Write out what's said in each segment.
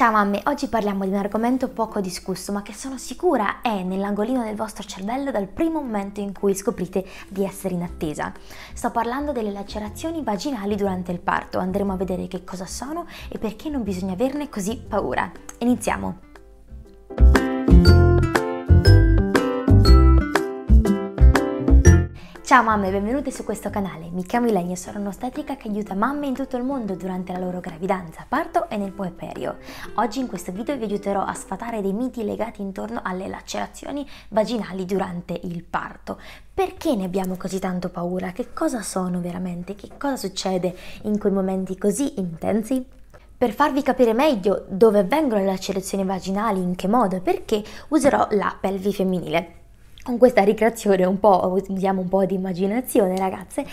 Ciao mamme, oggi parliamo di un argomento poco discusso ma che sono sicura è nell'angolino del vostro cervello dal primo momento in cui scoprite di essere in attesa. Sto parlando delle lacerazioni vaginali durante il parto, andremo a vedere che cosa sono e perché non bisogna averne così paura. Iniziamo! Ciao mamme, benvenute su questo canale. Mi chiamo Ilenia e sono un'ostetrica che aiuta mamme in tutto il mondo durante la loro gravidanza, parto e nel puerperio. Oggi in questo video vi aiuterò a sfatare dei miti legati intorno alle lacerazioni vaginali durante il parto. Perché ne abbiamo così tanto paura? Che cosa sono veramente? Che cosa succede in quei momenti così intensi? Per farvi capire meglio dove avvengono le lacerazioni vaginali, in che modo e perché, userò la pelvi femminile. Con questa ricreazione usiamo un po' di immaginazione, ragazze,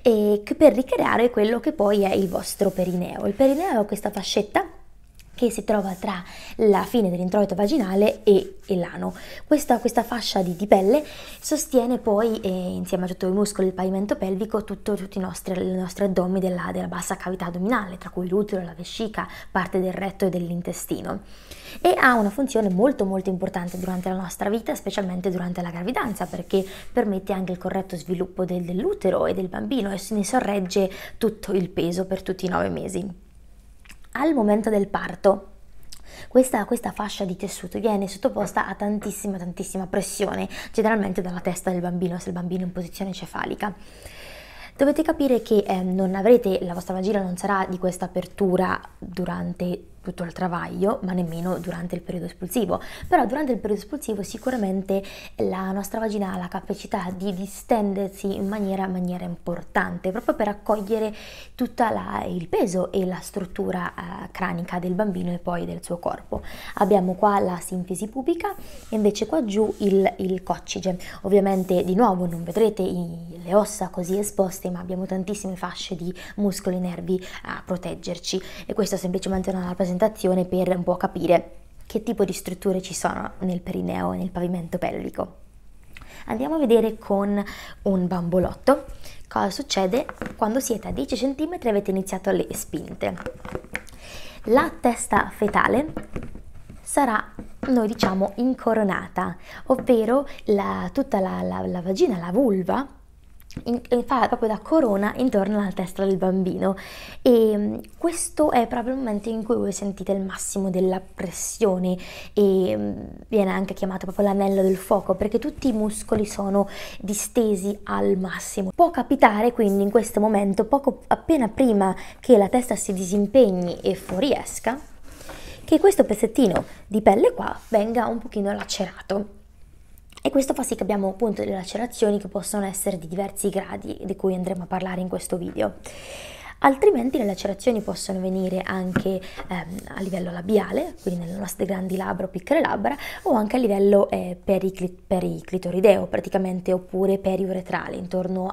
e per ricreare quello che poi è il vostro perineo. Il perineo è questa fascetta che si trova tra la fine dell'introito vaginale e l'ano. Questa fascia di pelle sostiene poi, insieme a tutti i muscoli del pavimento pelvico, tutti i nostri addomi della bassa cavità addominale, tra cui l'utero, la vescica, parte del retto e dell'intestino. E ha una funzione molto importante durante la nostra vita, specialmente durante la gravidanza, perché permette anche il corretto sviluppo dell'utero e del bambino e se ne sorregge tutto il peso per tutti i 9 mesi. Al momento del parto, questa fascia di tessuto viene sottoposta a tantissima pressione, generalmente dalla testa del bambino, se il bambino è in posizione cefalica. Dovete capire che la vostra vagina non sarà di questa apertura durante tutto il travaglio, ma nemmeno durante il periodo espulsivo. Però durante il periodo espulsivo sicuramente la nostra vagina ha la capacità di distendersi in maniera importante, proprio per accogliere tutto il peso e la struttura cranica del bambino e poi del suo corpo. Abbiamo qua la sinfisi pubica e invece qua giù il coccige. Ovviamente di nuovo non vedrete le ossa così esposte, ma abbiamo tantissime fasce di muscoli e nervi a proteggerci, e questo è semplicemente una rappresentazione per un po' capire che tipo di strutture ci sono nel perineo e nel pavimento pelvico. Andiamo a vedere con un bambolotto cosa succede quando siete a 10 cm e avete iniziato le spinte. La testa fetale sarà, noi diciamo, incoronata, ovvero tutta la vagina, la vulva, fa proprio da corona intorno alla testa del bambino, e questo è proprio il momento in cui voi sentite il massimo della pressione e viene anche chiamato proprio l'anello del fuoco, perché tutti i muscoli sono distesi al massimo. Può capitare quindi in questo momento, appena prima che la testa si disimpegni e fuoriesca, che questo pezzettino di pelle qua venga un pochino lacerato. E questo fa sì che abbiamo appunto delle lacerazioni che possono essere di diversi gradi, di cui andremo a parlare in questo video. Altrimenti le lacerazioni possono venire anche a livello labiale, quindi nelle nostre grandi labbra o piccole labbra, o anche a livello periclitorideo praticamente, oppure periuretrale, intorno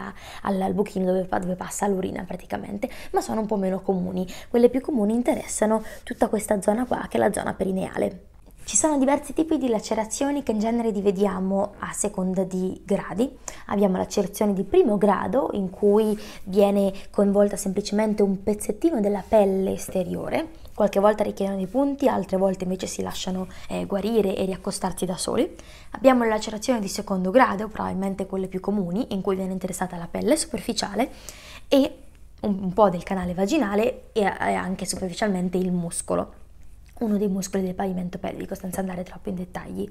al buchino dove passa l'urina praticamente, ma sono un po' meno comuni. Quelle più comuni interessano tutta questa zona qua, che è la zona perineale. Ci sono diversi tipi di lacerazioni che in genere divediamo a seconda di gradi. Abbiamo lacerazioni di primo grado, in cui viene coinvolta semplicemente un pezzettino della pelle esteriore, qualche volta richiedono dei punti, altre volte invece si lasciano guarire e riaccostarsi da soli. Abbiamo le lacerazioni di secondo grado, probabilmente quelle più comuni, in cui viene interessata la pelle superficiale e un po' del canale vaginale e anche superficialmente il muscolo, uno dei muscoli del pavimento pelvico, senza andare troppo in dettagli.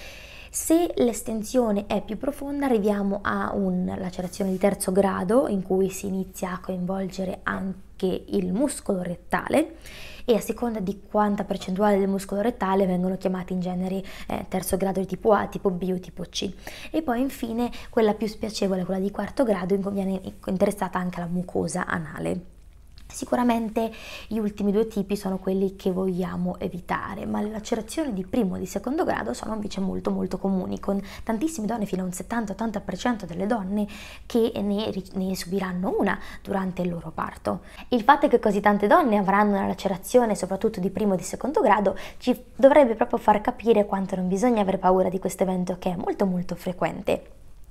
Se l'estensione è più profonda arriviamo a una lacerazione di terzo grado, in cui si inizia a coinvolgere anche il muscolo rettale, e a seconda di quanta percentuale del muscolo rettale vengono chiamati in genere terzo grado di tipo A, tipo B o tipo C. E poi infine quella più spiacevole, quella di quarto grado, in cui viene interessata anche la mucosa anale. Sicuramente gli ultimi due tipi sono quelli che vogliamo evitare, ma le lacerazioni di primo e di secondo grado sono invece molto comuni, con tantissime donne, fino a un 70-80% delle donne che ne subiranno una durante il loro parto. Il fatto che così tante donne avranno una lacerazione soprattutto di primo e di secondo grado ci dovrebbe proprio far capire quanto non bisogna avere paura di questo evento, che è molto frequente.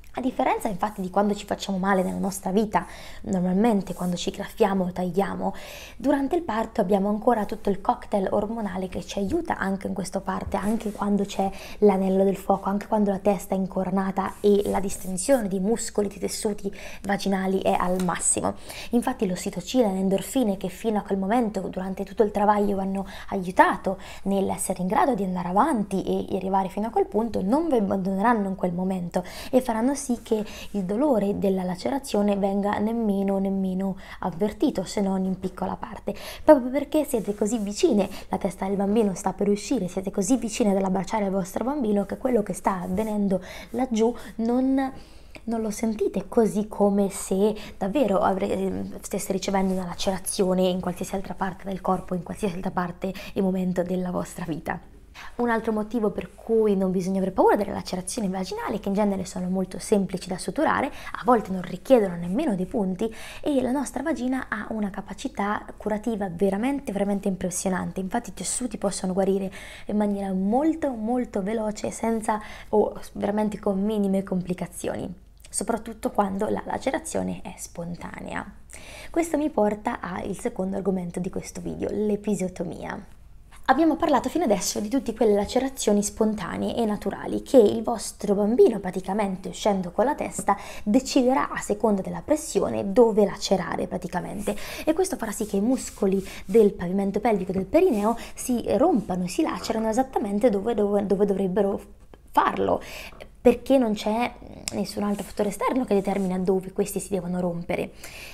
A differenza infatti di quando ci facciamo male nella nostra vita, normalmente quando ci graffiamo o tagliamo, durante il parto abbiamo ancora tutto il cocktail ormonale che ci aiuta anche in questa parte, anche quando c'è l'anello del fuoco, anche quando la testa è incoronata e la distensione dei muscoli, dei tessuti vaginali è al massimo. Infatti l'ossitocina e le endorfine che fino a quel momento, durante tutto il travaglio, hanno aiutato nell'essere in grado di andare avanti e arrivare fino a quel punto, non vi abbandoneranno in quel momento e faranno sì che il dolore della lacerazione venga nemmeno avvertito, se non in piccola parte, proprio perché siete così vicine, la testa del bambino sta per uscire, siete così vicine dall'abbracciare il vostro bambino che quello che sta avvenendo laggiù non lo sentite così come se davvero stesse ricevendo una lacerazione in qualsiasi altra parte del corpo, in qualsiasi altra parte e momento della vostra vita. Un altro motivo per cui non bisogna avere paura delle lacerazioni vaginali è che in genere sono molto semplici da suturare, a volte non richiedono nemmeno dei punti e la nostra vagina ha una capacità curativa veramente impressionante. Infatti i tessuti possono guarire in maniera molto veloce senza o veramente con minime complicazioni, soprattutto quando la lacerazione è spontanea. Questo mi porta al secondo argomento di questo video, l'episiotomia. Abbiamo parlato fino adesso di tutte quelle lacerazioni spontanee e naturali che il vostro bambino, praticamente uscendo con la testa, deciderà a seconda della pressione dove lacerare praticamente, e questo farà sì che i muscoli del pavimento pelvico del perineo si rompano e si lacerano esattamente dove dovrebbero farlo, perché non c'è nessun altro fattore esterno che determina dove questi si devono rompere.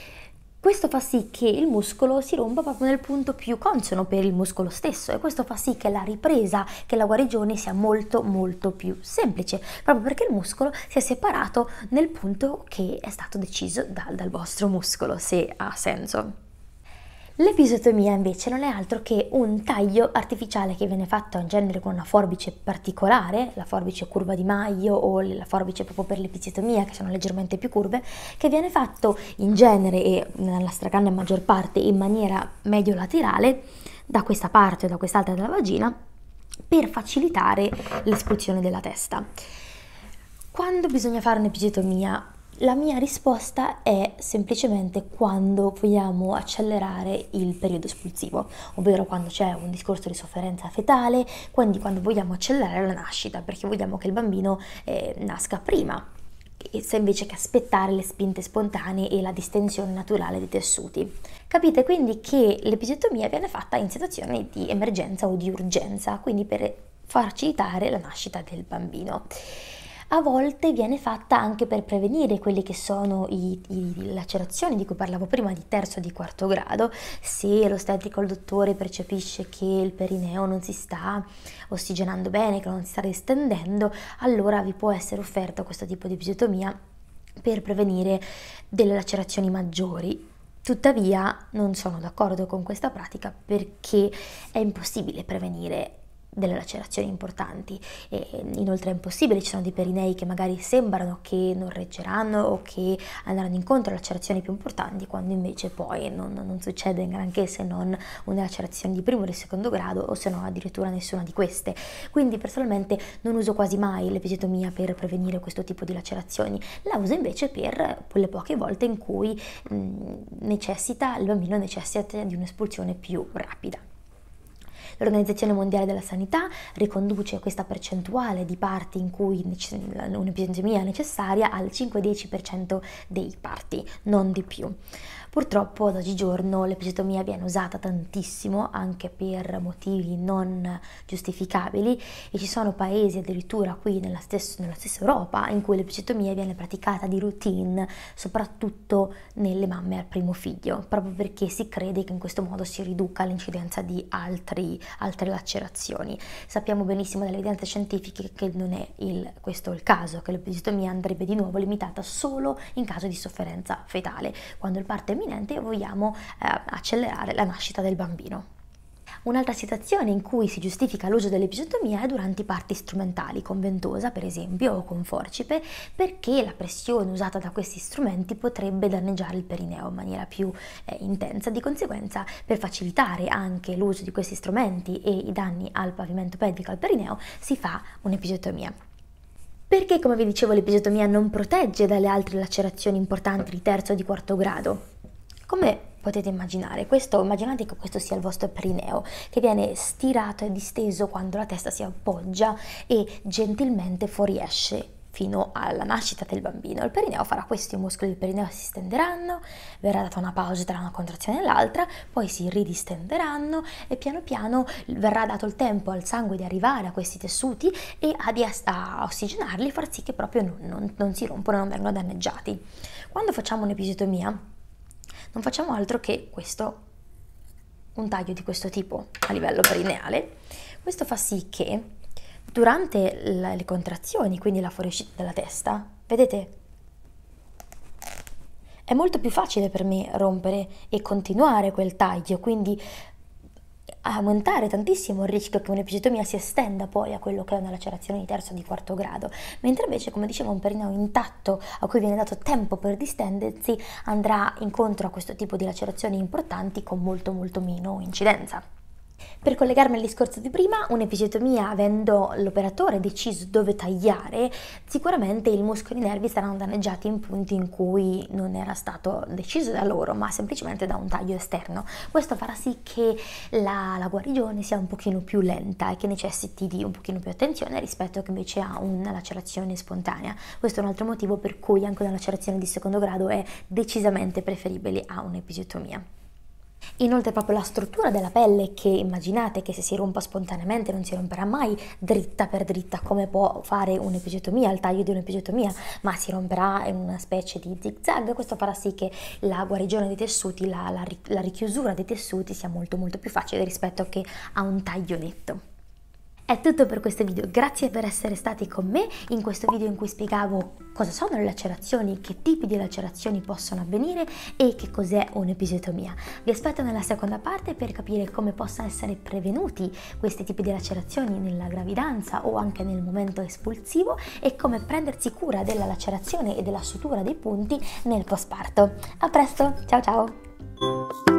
Questo fa sì che il muscolo si rompa proprio nel punto più consono per il muscolo stesso, e questo fa sì che la ripresa, che la guarigione sia molto più semplice, proprio perché il muscolo si è separato nel punto che è stato deciso dal vostro muscolo, se ha senso. L'episiotomia invece non è altro che un taglio artificiale che viene fatto in genere con una forbice particolare, la forbice curva di Maio o la forbice proprio per l'episiotomia, che sono leggermente più curve, che viene fatto in genere e nella stragrande maggior parte in maniera medio-laterale, da questa parte o da quest'altra della vagina, per facilitare l'espulsione della testa. Quando bisogna fare un'episiotomia? La mia risposta è semplicemente quando vogliamo accelerare il periodo espulsivo, ovvero quando c'è un discorso di sofferenza fetale, quindi quando vogliamo accelerare la nascita, perché vogliamo che il bambino nasca prima, se invece che aspettare le spinte spontanee e la distensione naturale dei tessuti. Capite quindi che l'episiotomia viene fatta in situazioni di emergenza o di urgenza, quindi per facilitare la nascita del bambino. A volte viene fatta anche per prevenire quelle che sono le lacerazioni di cui parlavo prima, di terzo e di quarto grado. Se l'ostetrico o il dottore percepisce che il perineo non si sta ossigenando bene, che non si sta distendendo, allora vi può essere offerto questo tipo di episiotomia per prevenire delle lacerazioni maggiori. Tuttavia non sono d'accordo con questa pratica perché è impossibile prevenire delle lacerazioni importanti, e inoltre è impossibile, ci sono dei perinei che magari sembrano che non reggeranno o che andranno incontro a lacerazioni più importanti, quando invece poi non succede granché, se non una lacerazione di primo o di secondo grado, o se no addirittura nessuna di queste. Quindi personalmente non uso quasi mai l'episiotomia per prevenire questo tipo di lacerazioni, la uso invece per quelle poche volte in cui il bambino necessita di un'espulsione più rapida. L'Organizzazione Mondiale della Sanità riconduce questa percentuale di parti in cui un'episiotomia è necessaria al 5-10% dei parti, non di più. Purtroppo ad oggigiorno l'episiotomia viene usata tantissimo anche per motivi non giustificabili, e ci sono paesi addirittura qui nella stessa Europa in cui l'episiotomia viene praticata di routine, soprattutto nelle mamme al primo figlio, proprio perché si crede che in questo modo si riduca l'incidenza di altre lacerazioni. Sappiamo benissimo dalle evidenze scientifiche che non è questo il caso, che l'episiotomia andrebbe di nuovo limitata solo in caso di sofferenza fetale, quando il parto è imminente e vogliamo accelerare la nascita del bambino. Un'altra situazione in cui si giustifica l'uso dell'episiotomia è durante i parti strumentali, con ventosa per esempio o con forcipe, perché la pressione usata da questi strumenti potrebbe danneggiare il perineo in maniera più intensa. Di conseguenza, per facilitare anche l'uso di questi strumenti e i danni al pavimento pelvico, al perineo, si fa un'episiotomia. Perché, come vi dicevo, l'episiotomia non protegge dalle altre lacerazioni importanti di terzo o di quarto grado? Come potete immaginare, immaginate che questo sia il vostro perineo, che viene stirato e disteso quando la testa si appoggia e gentilmente fuoriesce fino alla nascita del bambino. Il perineo farà questo, i muscoli del perineo si stenderanno, verrà data una pausa tra una contrazione e l'altra, poi si ridistenderanno e piano piano verrà dato il tempo al sangue di arrivare a questi tessuti e a ossigenarli, far sì che proprio non si rompono, non vengono danneggiati. Quando facciamo un'episiotomia non facciamo altro che questo, un taglio di questo tipo a livello perineale. Questo fa sì che durante le contrazioni, quindi la fuoriuscita della testa, vedete, è molto più facile per me rompere e continuare quel taglio, quindi aumentare tantissimo il rischio che un'episiotomia si estenda poi a quello che è una lacerazione di terzo o di quarto grado, mentre invece, come dicevo, un perineo intatto a cui viene dato tempo per distendersi andrà incontro a questo tipo di lacerazioni importanti con molto meno incidenza. Per collegarmi al discorso di prima, un'episiotomia, avendo l'operatore deciso dove tagliare, sicuramente i muscoli e i nervi saranno danneggiati in punti in cui non era stato deciso da loro, ma semplicemente da un taglio esterno. Questo farà sì che la guarigione sia un pochino più lenta e che necessiti di un pochino più attenzione rispetto che invece a una lacerazione spontanea. Questo è un altro motivo per cui anche una lacerazione di secondo grado è decisamente preferibile a un'episiotomia. Inoltre proprio la struttura della pelle, che immaginate che se si rompa spontaneamente non si romperà mai dritta per dritta come può fare un'episiotomia, il taglio di un'episiotomia, ma si romperà in una specie di zigzag. Questo farà sì che la guarigione dei tessuti, la richiusura dei tessuti sia molto più facile rispetto che a un taglio netto. È tutto per questo video, grazie per essere stati con me in questo video in cui spiegavo cosa sono le lacerazioni, che tipi di lacerazioni possono avvenire e che cos'è un'episiotomia. Vi aspetto nella seconda parte per capire come possano essere prevenuti questi tipi di lacerazioni nella gravidanza o anche nel momento espulsivo e come prendersi cura della lacerazione e della sutura dei punti nel postparto. A presto, ciao ciao!